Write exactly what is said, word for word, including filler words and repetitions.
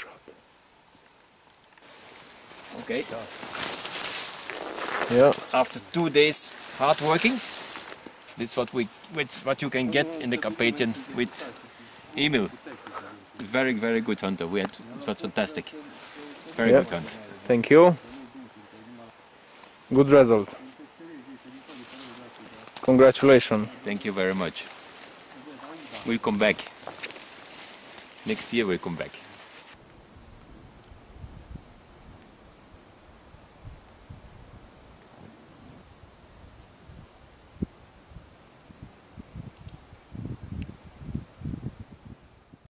shot. Okay. Yeah. After two days hard working, this is what we, which, what you can get in the Carpathian with Emil. Very, very good hunter. We had, it was fantastic. Very Yeah. good hunt. Thank you. Good result. Congratulations. Thank you very much. We'll come back. Next year we'll come back.